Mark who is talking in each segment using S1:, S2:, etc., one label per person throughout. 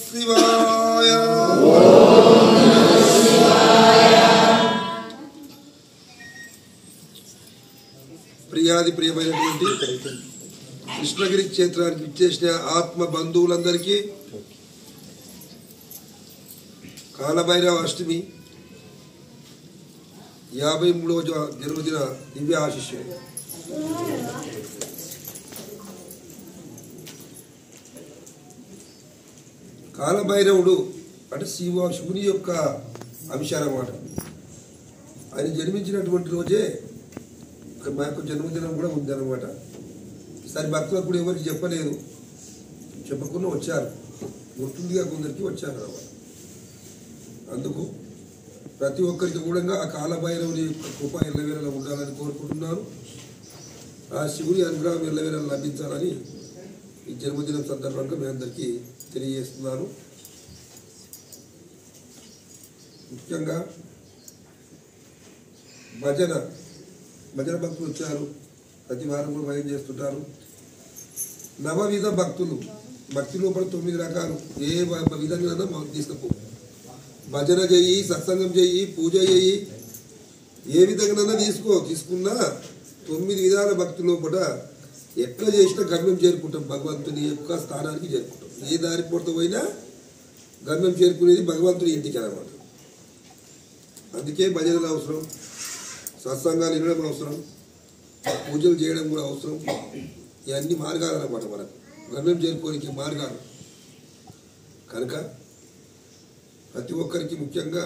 S1: శివాయ. ప్రియాది ప్రియమైనటువంటి కృష్ణగిరి క్షేత్రానికి విచ్చేసిన ఆత్మ బంధువులందరికీ కాలభైరవ అష్టమి 53వ జన్మదిన దివ్య ఆశీస్సులు. కాలభైరవుడు అంటే శివుని యొక్క అంశాలన్నమాట. ఆయన జన్మించినటువంటి రోజే మా యొక్క జన్మదినం కూడా ఉంది అన్నమాట. ఈసారి భక్తులకు కూడా ఎవరికి చెప్పలేదు, చెప్పకుండా వచ్చారు, గుర్తుందిగా కొందరికి వచ్చారు అన్నమాట. అందుకు ప్రతి ఒక్కరికి కూడా ఆ కాలభైరవుని యొక్క కృప ఎల్లవేళలా ఉండాలని కోరుకుంటున్నాను. ఆ శివుని అనుగ్రహం ఎల్లవేళలా లభించాలని ఈ జన్మదినం సందర్భంగా మీ అందరికీ తెలియజేస్తున్నాను. ముఖ్యంగా భజన భక్తులు వచ్చారు, ప్రతి వారం కూడా భజన చేస్తుంటారు. నవవిధ భక్తులు, భక్తి లోపల 9 రకాలు. ఏ విధంగా మనం తీసుకపో, భజన చెయ్యి, సత్సంగం చెయ్యి, పూజ చెయ్యి, ఏ విధంగా తీసుకున్నా 9 విధాల భక్తి లోపల ఎట్లా చేసినా గమ్యం చేరుకుంటాం, భగవంతుని యొక్క స్థానానికి చేరుకుంటాం. ఏ దారి పొడత పోయినా గమ్యం చేరుకునేది భగవంతుని ఇంటికి అన్నమాట. అందుకే భజనలు అవసరం, సత్సంగాలు వినడం అవసరం, పూజలు చేయడం కూడా అవసరం. ఇవన్నీ మార్గాలు అన్నమాట, మనకు గమ్యం చేరుకోనికి మార్గాలు. కనుక ప్రతి ఒక్కరికి ముఖ్యంగా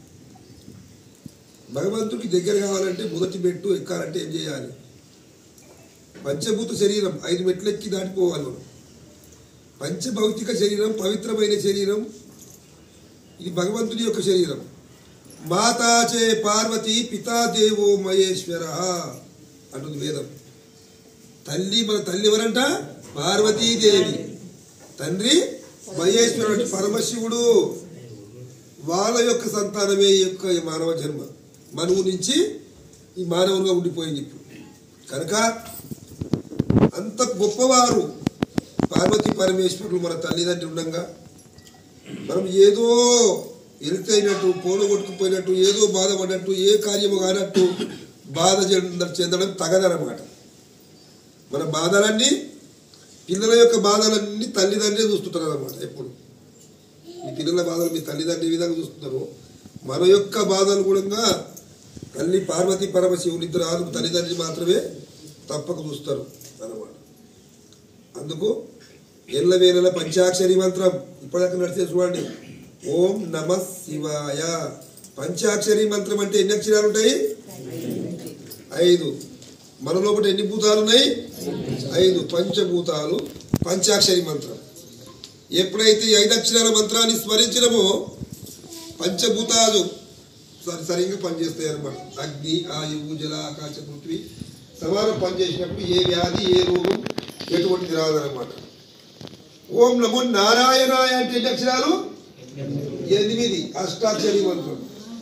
S1: భగవంతుడికి దగ్గర కావాలంటే మొదటి మెట్టు ఎక్కాలంటే ఏం చేయాలి? పంచభూత శరీరం 5 మెట్లు ఎక్కి దాటిపోవాలి మనం. పంచభౌతిక శరీరం పవిత్రమైన శరీరం, ఇది భగవంతుని యొక్క శరీరం. మాతాచే పార్వతి పితా దేవో మహేశ్వర అంటుంది వేదం. తల్లి, మన తల్లి ఎవరంట? పార్వతీదేవి. తండ్రి మహేశ్వరుడు పరమశివుడు. వాళ్ళ యొక్క సంతానమే ఈ యొక్క మానవ జన్మ. మనువు నుంచి ఈ మానవులుగా ఉండిపోయింది ఇప్పుడు. కనుక అంత గొప్పవారు పార్వతీ పరమేశ్వరులు మన తల్లిదండ్రులు ఉండగా మనం ఏదో ఎలుకైనట్టు, పోలగొట్టుకుపోయినట్టు, ఏదో బాధపడినట్టు, ఏ కార్యము కానట్టు బాధ చెందడం తగదనమాట. మన బాధలన్నీ, పిల్లల యొక్క బాధలన్నీ తల్లిదండ్రులే చూస్తుంటారు అన్నమాట. ఎప్పుడు మీ పిల్లల బాధలు మీ తల్లిదండ్రులు ఏ విధంగా చూస్తున్నారు, మన యొక్క బాధలు కూడా తల్లి పార్వతీ పరమశివులు ఇద్దరు ఆరు తల్లిదండ్రులు మాత్రమే తప్పక చూస్తారు అన్నమాట. అందుకు ఎల్లవేళల పంచాక్షరి మంత్రం ఇప్పటిదాకా నడిచే చూడండి. ఓం నమ శివాయ. పంచాక్షరి మంత్రం అంటే ఎన్ని అక్షరాలు ఉంటాయి? 5. మన లోపల ఎన్ని భూతాలు ఉన్నాయి? 5 పంచభూతాలు. పంచాక్షరి మంత్రం ఎప్పుడైతే 5 అక్షరాల మంత్రాన్ని స్మరించినమో పంచభూతాలు సరిగ్గా పనిచేస్తాయి అన్నమాట. అగ్ని, ఆయువు, జల, ఆకాశ, పృథ్వీ సమానం పనిచేసినప్పుడు ఏ వ్యాధి, ఏ రోగం ఎటువంటిది రాదన్నమాట. ఓం నమో నారాయణాయ అంటే ఎన్ని అక్షరాలు? 8. అష్టాక్షరి మంత్రం.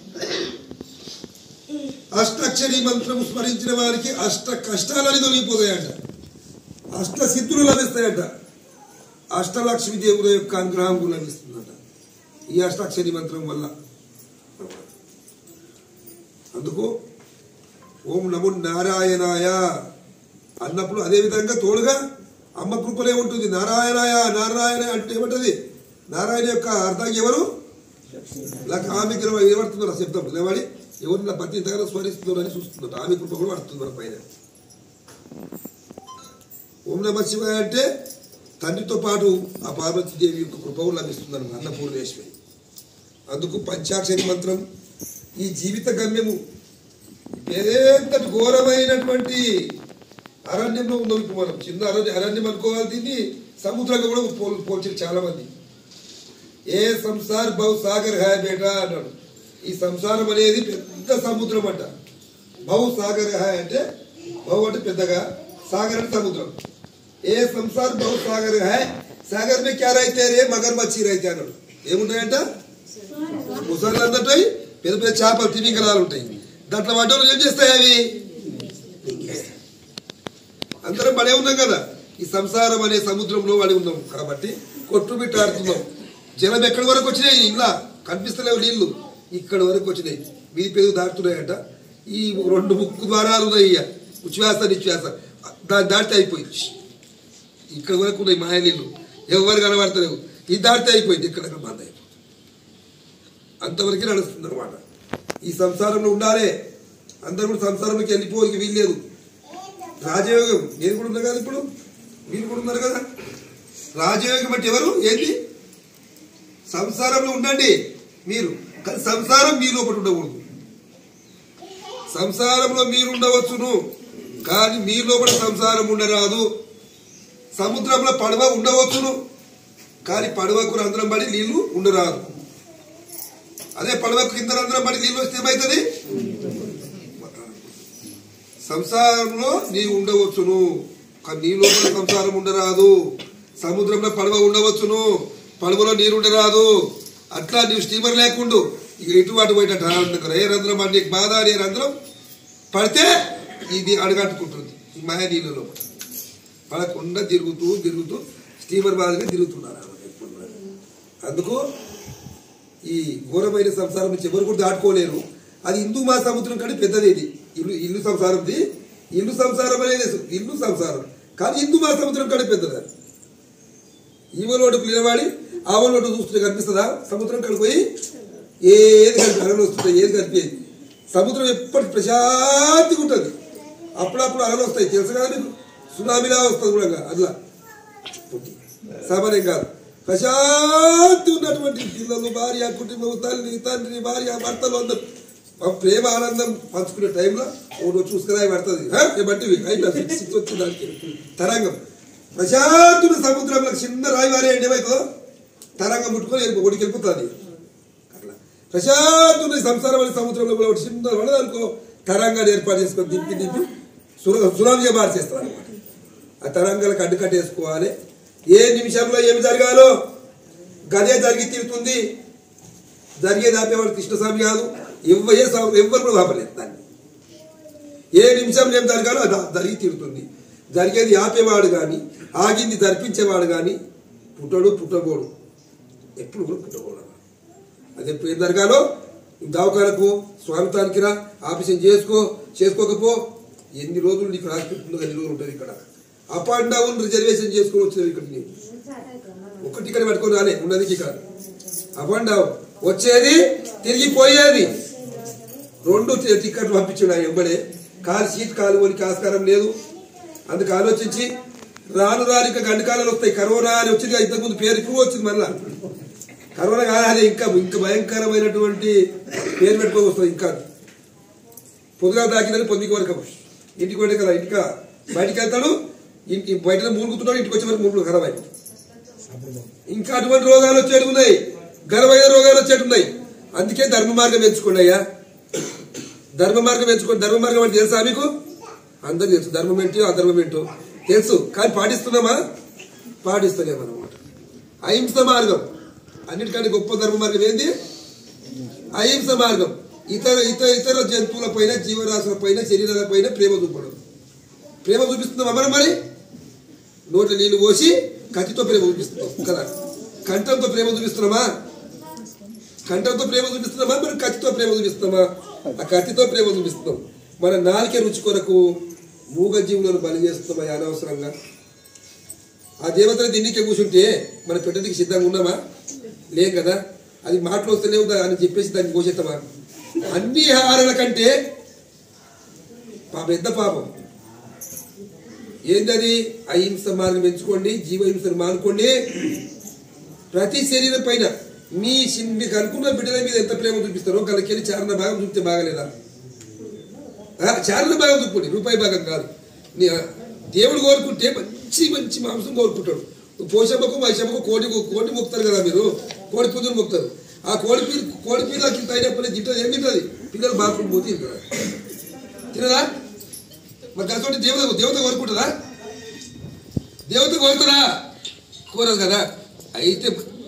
S1: అష్టాక్షరి మంత్రం స్మరించిన వారికి అష్ట కష్టాలని తొలగిపోతాయంట, అష్ట సిద్ధులు లభిస్తాయంట, అష్టలక్ష్మి దేవుల యొక్క అనుగ్రహం లభిస్తుందట ఈ అష్టాక్షరి మంత్రం వల్ల. అందుకు ఓం నమో నారాయణాయ అన్నప్పుడు అదేవిధంగా తోడుగా అమ్మ కృపలే ఉంటుంది. నారాయణాయ, నారాయణ అంటే ఏమంటది? నారాయణ యొక్క అర్థం ఎవరు? ఆమె కృప ఏమడుతున్నారు శబ్దం నిలబడి ఎవరు నా పత్ని దగ్గర స్మరిస్తున్నారు అని చూస్తున్నారు. ఆమె కృప కూడా పడుతుంది మన పైన. ఓం నమ శివాయ అంటే తండ్రితో పాటు ఆ పార్వతీదేవి యొక్క కృప లభిస్తుంది అన్నపూర్ణేశ్వరి. అందుకు పంచాక్షరి మంత్రం ఈ జీవిత గమ్యము. ఎంతటి ఘోరమైనటువంటి అరణ్యంలో ఉన్నాం ఇప్పుడు మనం. చిన్న అరణ్యం అనుకోవాలి, దీన్ని సముద్రంగా కూడా పోల్చారు చాలా మంది. ఏ సంసార్ బహు సాగర్ హై బేటా అన్నాడు. ఈ సంసారం అనేది పెద్ద సముద్రం అంట. బహు సాగర్ హై అంటే బహు అంటే పెద్దగా, సాగర్ అంటే సముద్రం. ఏ సంసార్ బహు సాగర్ హై, సాగర్ మే క్యా రైతే రే మగర్ మచ్చి రైతే అన్నాడు. ఏముంటాయంట? ముసళ్ళు అందటాయి, పెద్ద పెద్ద చేపలు, తిమింగలాలు ఉంటాయి. దాంట్లో వంటలు ఏం చేస్తాయి? అవి అందరం పడే ఉన్నాం కదా. ఈ సంసారం అనే సముద్రంలో పడి ఉన్నాం కాబట్టి కొట్టుబిట్టాడుతున్నాం. జలం ఎక్కడి వరకు వచ్చినాయి? ఇలా కనిపిస్తలేవు నీళ్లు, ఇక్కడ వరకు వచ్చినాయి. వీధి పెరుగు దాటుతున్నాయంట. ఈ 2 ముక్కు ద్వారాలు ఉన్నాయి, ఉచ్ఛ్వాస నిశ్వాస, దాన్ని దాటితే అయిపోయింది. ఇక్కడ వరకు ఉన్నాయి మాయ నీళ్ళు, ఎవరు కనబడతలేవు. ఇది దాటితే అయిపోయింది, ఇక్కడ బంద్ అయిపోయింది. అంతవరకు నడుస్తుంది అనమాట. ఈ సంసారంలో ఉండాలి. అందరూ కూడా సంసారంలోకి వెళ్ళిపోయి వీల్లేదు. రాజయోగం నేను కూడా ఉన్నా కదా, ఇప్పుడు మీరు కూడా ఉన్నారు కదా. రాజయోగం అంటే ఎవరు ఏంటి? సంసారంలో ఉండండి మీరు, కానీ సంసారం మీ లోపల ఉండకూడదు. సంసారంలో మీరు ఉండవచ్చును, కానీ మీ లోపల సంసారం ఉండరాదు. సముద్రంలో పడవ ఉండవచ్చును, కానీ పడవకు రంధ్రం పడి నీళ్లు ఉండరాదు. అదే పడవకు కింద రంధ్రం పడి నీళ్ళు వస్తే ఏమవుతుంది? సంసారంలో నీవు ఉండవచ్చును, కానీ నీ లోపల సంసారం ఉండరాదు. సముద్రంలో పడవ ఉండవచ్చును, పడవలో నీరు ఉండరాదు. అట్లా నీవు స్టీమర్ లేకుండా ఇక ఇటుబాటు పోయేటట్టు ఏ రంధ్రం పడి నీకు బాధ అనే రంధ్రం పడితే ఇది అడగట్టుకుంటుంది. ఈ మాయ నీళ్ళలో పడకుండా తిరుగుతూ తిరుగుతూ స్టీమర్ బాధగా తిరుగుతున్నారు. అందుకు ఈ ఘోరమైన సంసారం నుంచి ఎవరు కూడా దాటుకోలేరు. అది హిందూ మహాసముద్రం కంటే పెద్దది. ఇది ఇల్లు సంసారంది. ఇల్లు సంసారం అనేది ఇల్లు సంసారం, కానీ హిందూ మహాసముద్రం కంటే పెద్దది. ఈవలోటుకు నిలబడి ఆవలోటు చూస్తుంటే కనిపిస్తుందా? సముద్రం కడికి పోయి ఏది కలిపి అలలు వస్తుంటాయి, ఏది కలిపేది. సముద్రం ఎప్పటికి ప్రశాంతిగా ఉంటుంది. అప్పుడప్పుడు అలలు వస్తాయి, తెలుసు కదా మీకు. సునామీలా వస్తుంది కూడా అట్లా సామాన్యం కాదు. ప్రశాంతి ఉన్నటువంటి పిల్లలు, భార్య, కుటుంబం, తల్లి, తండ్రి, భార్య, భర్తలు అందరూ ప్రేమ ఆనందం పంచుకునే టైంలో ఒకటి చూసుకురా పడుతుంది. బట్టి వచ్చింది దానికి తరంగం. ప్రశాంతున్న సముద్రంలో చిన్న రాయి వారే ఏమవుతుందో తరంగం ముట్టుకొని ఒడికి వెళ్ళిపోతుంది. అట్లా ప్రశాంతున్న సంసారం అనే సముద్రంలో కూడా ఒకటి చిన్న వడదనుకో తరంగాన్ని ఏర్పాటు చేసుకొని దింపి దింపి సునామీగా మార్చేస్తారు అనమాట. ఆ తరంగాలకు అడ్డుకట్టేసుకోవాలి. ఏ నిమిషంలో ఏమి జరగాలో గదే జరిగి తీరుతుంది. జరిగేది ఆపేవాడు కృష్ణస్వామి కాదు, ఎవ్వరు కూడా ఆపలేదు దాన్ని. ఏ నిమిషంలో ఏం జరగాలో అది జరిగి తీరుతుంది. జరిగేది ఆపేవాడు కానీ ఆగింది జరిపించేవాడు కానీ పుట్టబోడు, ఎప్పుడు కూడా పుట్టబోడు. అది ఎప్పుడు ఏం జరగాలో దవాఖానకు స్వామితానికి రా, ఆపరేషన్ చేసుకోకపో, ఎన్ని రోజులు నీకు రాసిపెట్టిందో అన్ని రోజులు ఉంటుంది ఇక్కడ. అప్ అండ్ డౌన్ రిజర్వేషన్ చేసుకొని వచ్చేది ఇక్కడ. నీవు ఒక టికెట్ పట్టుకొని రాలే, ఉన్నది ఇక్కడ అప్ అండ్ డౌన్ వచ్చేది తిరిగిపోయేది. 2 టికెట్లు పంపించాడు ఆయన వెంబడే. సీట్ కాలువనికి ఆస్కారం లేదు. అందుకు ఆలోచించి రాను ఇంకా గంటకాలాలు వస్తాయి. కరోనా అని వచ్చింది, ఇంతకుముందు పేరు ఇప్పుడు వచ్చింది. మళ్ళా కరోనా కాదు, ఇంకా భయంకరమైనటువంటి పేరు పెట్టుకొని వస్తుంది. ఇంకా పొద్దుగా తాకిందని పొద్దుకి వరకు ఇంటికి పోయి కదా, ఇంటికా బయటికి వెళ్తాడు, ఇంటి బయట మూలుగుతున్నాడు, ఇంటికి వచ్చే వరకు మూడు ఖరాబ్ అయిపోయి. ఇంకా అటువంటి రోగాలు వచ్చేటి ఉన్నాయి, ఘనమైన రోగాలు వచ్చేటి ఉన్నాయి. అందుకే ధర్మ మార్గం ఎంచుకోండి అయ్యా. ధర్మ మార్గం ఎంచుకోండి. ధర్మ మార్గం అంటే తెలుసా మీకు? అందరూ తెలుసు. ధర్మం ఏంటో అధర్మం ఏంటో తెలుసు, కానీ పాటిస్తున్నామా? పాటిస్తలేమన్నమాట. అహింస మార్గం అన్నిటికంటే గొప్ప ధర్మ మార్గం ఏంది? అహింస మార్గం. ఇతర జంతువుల పైన, జీవరాశుల పైన, శరీరాల పైన ప్రేమ చూపడం. ప్రేమ చూపిస్తున్నామా మనం? మరి నోట్ల నీళ్లు పోసి కత్తితో ప్రేమ చూపిస్తున్నాం కదా. కంఠంతో ప్రేమ చూపిస్తున్నామా? కంఠంతో ప్రేమ చూపిస్తున్నామా? మరి కత్తితో ప్రేమ చూపిస్తున్నామా? ఆ కత్తితో ప్రేమ చూపిస్తున్నాం. మన నాలుకే రుచి కొరకు మూగ జీవులను బలి చేస్తున్నామా అనవసరంగా? ఆ దేవతలు దిన్నికే కూర్చుంటే మన పెట్టడానికి సిద్ధంగా ఉన్నామా? లేం కదా. అది మాటలు వస్తలేవు అని చెప్పేసి దాన్ని పోషిస్తామా? అన్ని ఆహారాల కంటే పాపం, ఎంత పాపం. ఏంటది? అహింస మార్గం ఎంచుకోండి, జీవహింసను మానుకోండి. ప్రతి శరీరం పైన మీకు అనుకున్న బిడ్డల మీద ఎంత ప్రేమ చూపిస్తారో కలకెళ్ళి చారణ భాగం చూపితే బాగలేదా? చారణ భాగం చూపండి, రూపాయి భాగం కాదు. దేవుడు కోరుకుంటే మంచి మంచి మాంసం కోరుకుంటాడు. పోషమ్మకు మైషమ్మకు కోడి మొక్కుతారు కదా మీరు, కోడి పుంజులు మొక్కుతారు. ఆ కోడి పీలకి ఇంత అయినప్పుడు తింటుంది. ఏం తింటుంది? పిల్లలు బాత్రూమ్ పోతే తినదా? మరి కలిసి దేవత కోరుకుంటుందా? దేవత కోరుతుందా? కోరదు కదా. అయితే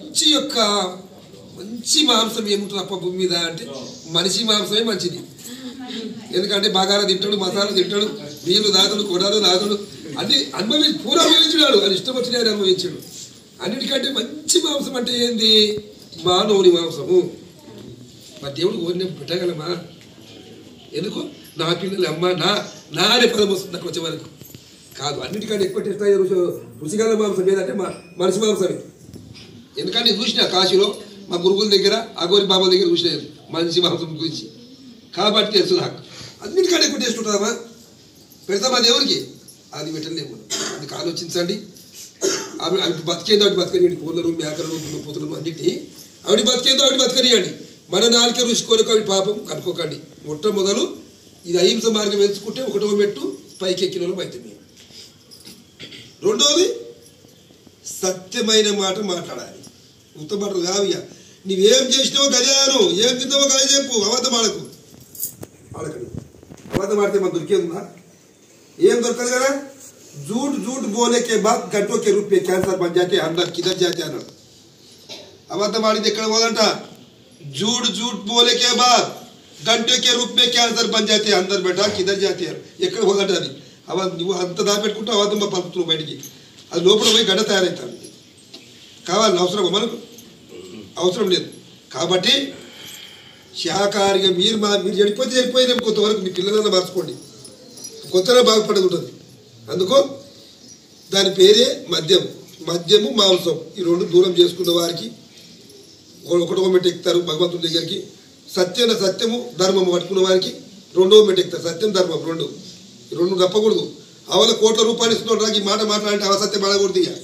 S1: మంచి మాంసం ఏముంటుంది అప్ప భూమి మీద అంటే మనిషి మాంసమే మంచిది. ఎందుకంటే బాగారా తింటాడు, మసాలా తింటాడు, నీళ్లు దాదుడు, కొడాలు దాదుడు, అన్ని పూర అనుభవించినాడు. అది ఇష్టం వచ్చిన అనుభవించాడు. అన్నిటికంటే మంచి మంచి మాంసం అంటే ఏంది? మానవుని మాంసము. మా దేవుడు ఓరిని పెట్టగలమా? ఎందుకు? నా పిల్లలు అమ్మ నా అనే పదం వస్తుంది అక్కడ వచ్చే వరకు. కాదు, అన్నిటికంటే ఎక్కువ టేస్ట్ అయ్యే రుచిగల మాంసం ఏదంటే మనిషి మాంసమే. ఎందుకంటే చూసిన కాశీలో మా గురువుల దగ్గర అగోరి బాబా దగ్గర చూసిన మనిషి మాంసం గురించి, కాబట్టి తెలుసు నాకు. అన్నిటికంటే ఎక్కువ టేస్ట్ ఉంటుందమ్మా. పెడతామా దేవుడికి? అది పెట్టలేము. అందుకు ఆలోచించండి. అవి బతికేందో అవి బతకనియండి. పూర్ణలు మేకలు పుతులు అన్నింటినీ అవి బతికేందో అవి బతకనియండి. మన నాలుకే రుచి కొరకు అవి పాపం కనుక్కోకండి. మొట్టమొదలు ఇది అహింస మార్గం ఎంచుకుంటే ఒకటో మెట్టు పైకి ఎక్కిన అయితే. రెండోది సత్యమైన మాట మాట్లాడాలి. ఉత్తమాటలు కావియ. నువ్వేం చేసినావో గజాను, ఏం తిన్నావో గజ చెప్పు. అబద్ధం ఆడకు. ఆడకండి. అబద్ధం ఆడితే మనకు దొరికేందా? ఏం దొరకదు కదా. झूठ झूठ बोले के बाद घंटों के रूप में कैंसर बन जाते अंदर किधर जाते అన్నాడు. అబద్ధం ఆడితే ఎక్కడ పోదంట? झूठ झूठ बोले के बाद घंटों के रूप में कैंसर बन जाते अंदर बेटा किधर जाते ఎక్కడ పోదంట? అది నువ్వు అంత దాపెట్టుకుంటూ అబద్ధం పంపుతున్నావు బయటికి. అది లోపల పోయి గడ్డ తయారవుతాను. కావాలి అవసరం మనకు? అవసరం లేదు. కాబట్టి శాకాహారిగా మీరు చెడిపోతే చెడిపోయినా కొంతవరకు మీ పిల్లలన్నా మార్చుకోండి. కొత్తగా బాగుపడేది ఉంటుంది. అందుకో దాని పేరే మద్యము మాంసం. ఈ రెండు దూరం చేసుకున్న వారికి ఒకటో మెట్టు ఎక్కుతారు భగవంతుడి దగ్గరికి. సత్యము ధర్మము పట్టుకున్న వారికి రెండవ మెట్టు ఎక్కుతారు. సత్యం ధర్మం రెండు తప్పకూడదు. అవల కోట్ల రూపాయలు ఇస్తున్నాడు నాకు ఈ మాట మాట్లాడంటే అవసత్యం ఆడకూడదు. ఇక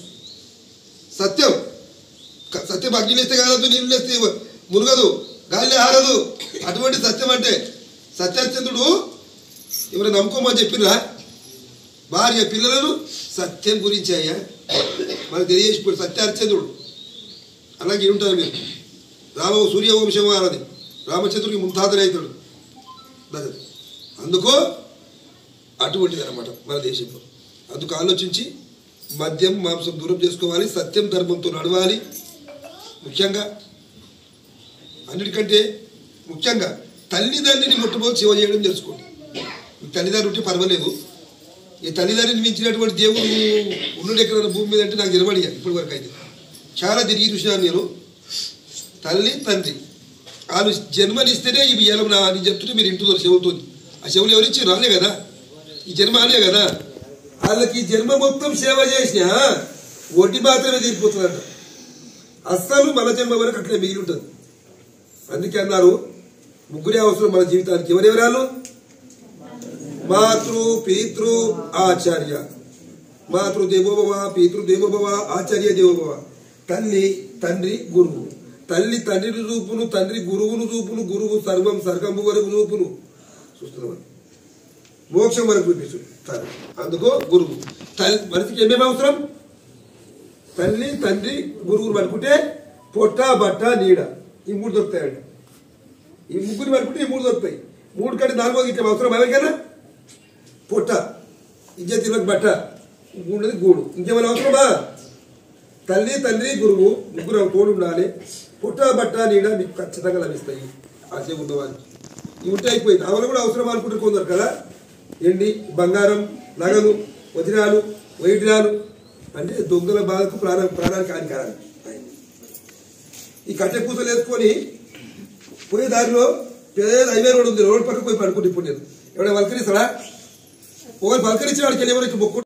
S1: సత్యం అగ్ని లేస్తే కాదు, నీళ్ళు లేస్తే మునగదు, గాలి ఆరదు. అటువంటి సత్యం అంటే సత్యచంద్రుడు ఎవరు నమ్ముకోమని చెప్పినా భార్య పిల్లలను సత్యం గురించి అయ్యా మనకు తెలియజేసిపోయి సత్యహరిశ్చంద్రుడు. అలాగే ఉంటారు మీరు. సూర్యవంశం అన్నది రామచంద్రుడికి ముంతాదనే అవుతాడు. అందుకో అటువంటిది అనమాట మన దేశంలో. అందుకు ఆలోచించి మద్యం మాంసం దూరం చేసుకోవాలి. సత్యం ధర్మంతో నడవాలి. ముఖ్యంగా అన్నిటికంటే ముఖ్యంగా తల్లిదండ్రిని మొట్టమొదటి సేవ చేయడం తెలుసుకోండి. తల్లిదండ్రి ఉంటే పర్వాలేదు. ఈ తల్లిదండ్రిని మించినటువంటి దేవుడు ఉన్నడు ఎక్కడ భూమి మీద అంటే నాకు నిలబడి ఇప్పటి వరకు అయితే చాలా తిరిగి చూసినాను నేను. తల్లి తండ్రి వాళ్ళు జన్మనిస్తేనే ఇవి ఎలా అని చెప్తుంటే మీరు ఇంటున్నారు చెవులతో. ఆ చెవులు ఎవరిచ్చి రాలే కదా, ఈ జన్మ అనే కదా. వాళ్ళకి జన్మ మొత్తం సేవ చేసిన వడ్డీ మాత్రమే తీరిపోతుందంట. అస్సలు మన జన్మ వరకు అట్లే మిగిలి ఉంటుంది. అందుకే అన్నారు ముగ్గురే అవసరం మన జీవితానికి. ఎవరెవరాలు? మాతృ పితృ ఆచార్య. మాతృ దేవోభవ, పితృ దేవోభవ, ఆచార్య దేవోభవ. తల్లి తండ్రి గురువు. తల్లి తండ్రిని చూపును, తండ్రి గురువును చూపును, గురువు సర్వం సర్గంబు వరకు చూపును. చూస్తున్నాం మోక్షం వరకు చూపిస్తుంది. అందుకో గురువు. మనిషికి ఏమేమి అవసరం? తల్లి తండ్రి గురువుని పడుకుంటే పొట్ట బట్ట నీడ ఈ మూడు దొరుకుతాయండి. ఈ ముగ్గురు పడుకుంటే ఈ మూడు దొరుకుతాయి. మూడు కంటే నాలుగో ఇట్లా అవసరం ఎవరికైనా? పొట్ట ఇజ్జతిలోకి బట్ట ఉండేది గూడు. ఇంకేమైనా అవసరమా? తల్లి తండ్రి గురువు ముగ్గురు తోడు ఉండాలి. పొట్ట బట్ట నీడ మీకు ఖచ్చితంగా లభిస్తాయి ఆశ ఉన్నవారికి. ఇవి ఉంటే అయిపోయింది. అవన్నీ కూడా అవసరం అనుకుంటారు కొందరు కదా. ఎండి బంగారం నగలు వజ్రాలు వైద్యాలు అంటే దొంగల బాధకు ప్రాణానికి హానికరాలు. ఈ కట్టె పూసలు వేసుకొని పోయే దారిలో పేద హైవే రోడ్ ఉంది. రోడ్ పక్కకు పోయి పడుకుంటే ఇప్పుడు నేను ఎవరైనా వల్కరిస్తాడా? ఒకరు పలకరించిన వాడికి వెళ్ళి ఎవరికి మొక్కు